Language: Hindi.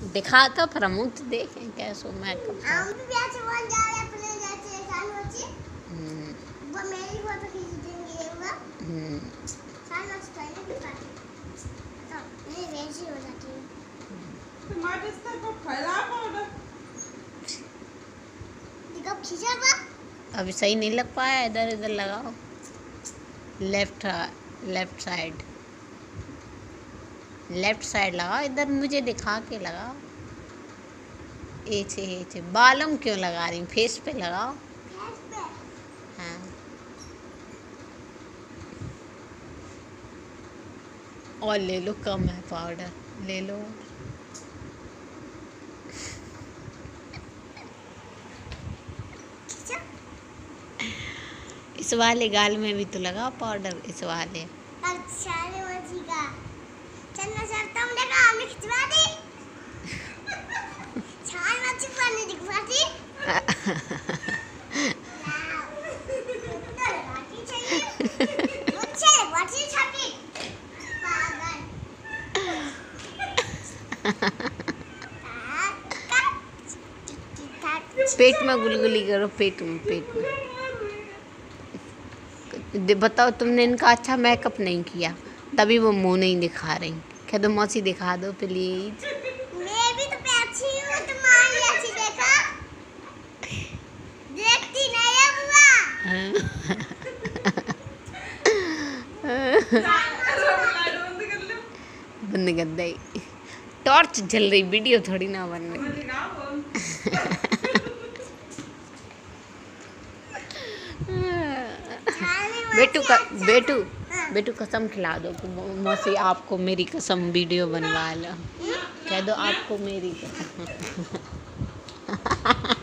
दिखा तो प्रमुख देखें कैसो मेकअप हम भी ऐसे बन जा रहे अपने जैसे साल होची वो मेरी फोटो खींच देंगे ये हुआ साल होची तो नहीं दिखा तो मैं वैसी हो जाती हूँ तुम्हारे इस तरह को खराब होगा दिखा खींचा बा अभी सही नहीं लग पाया इधर इधर लगाओ लेफ्ट साइड लगाओ इधर मुझे दिखा के लगाओ ऐसे बालों क्यों लगा रही फेस पे लगाओ फेस पे हाँ और ले लो कम है पाउडर ले लो खींचा इस वाले गाल में भी तो लगाओ पाउडर इस वाले अच्छा रे मजी का चलना चलता हूँ देखा हमने खिंचवा दी छाल मच्छी पानी दिखवा दी पेट में गुलगुली करो पेट में बताओ तुमने इनका अच्छा मेकअप नहीं किया तभी वो मुंह नहीं दिखा रही कह दो मौसी दिखा दो प्लीज मैं भी तो अच्छी हूँ तुम्हारी अच्छी देखा देखती नहीं है बुआ बंद कर दे टॉर्च जल रही वीडियो थोड़ी ना बन रही बेटू कसम खिला दो कि मौसी आपको मेरी कसम वीडियो बनवा लो कह दो आपको मेरी कसम